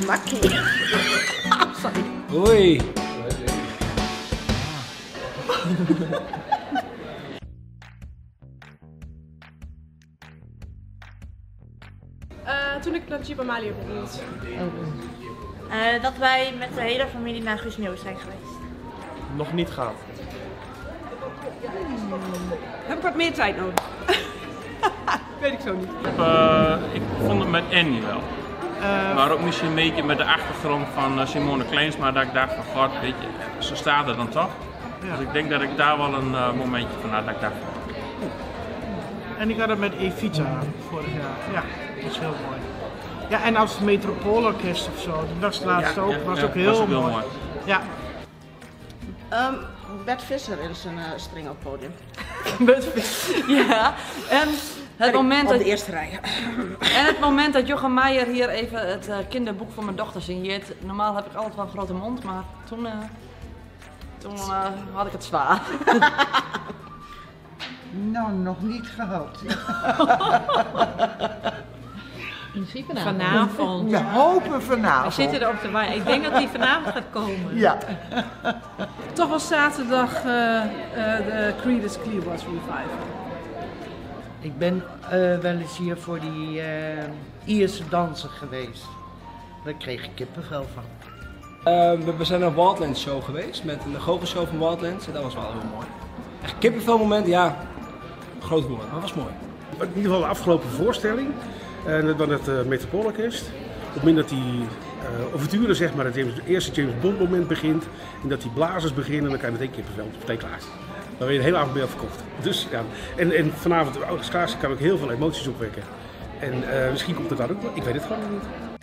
makkie. Sorry. Hoi. Toen ik naar Jeep Amalia begonnen. Dat wij met de hele familie naar Guus Meeuwis zijn geweest. Nog niet gehad. Heb ik wat meer tijd nodig? Weet ik zo niet. Ik vond het met Annie wel. Maar ook misschien een beetje met de achtergrond van Simone Kleinsma, dat ik dacht van god, weet je, ze staat er dan toch. Ja. Dus ik denk dat ik daar wel een momentje van had dat ik dacht van... En ik had het met Evita vorig jaar. Ja, dat is heel mooi. Ja, en als het Metropoolorkest of zo, dat was het laatste ook, was ook heel mooi. Ja. Bert Visser in zijn string op het podium. Bert Visser, ja. En het moment op de eerste rij. En het moment dat Jochem Meijer hier even het kinderboek voor mijn dochter signeert. Normaal heb ik altijd wel een grote mond, maar toen had ik het zwaar. Nou, nog niet gehad. Misschien vanavond. We hopen vanavond. We zitten erop te wachten. Ik denk dat die vanavond gaat komen. Ja. Toch was zaterdag de Creedence Clearwater Revival. Ik ben wel eens hier voor die Ierse dansen geweest. Daar kreeg ik kippenvel van. We zijn naar Wildlands show geweest, met de goochelshow van Wildlands. En dat was wel heel mooi. Echt kippenvel moment, ja. Groot woord, maar dat was mooi. In ieder geval de afgelopen voorstelling. Dat was het Metropoolorkest. Op het moment dat die ouverture, zeg maar, het eerste James Bond moment begint. En dat die blazers beginnen, dan kan je meteen kippenvel. Het is meteen klaar. Dan ben je de hele avond bij verkocht. Dus, ja. En vanavond, Schaarsen kan ook heel veel emoties opwekken. En misschien komt het daar ook wel. Ik weet het gewoon niet.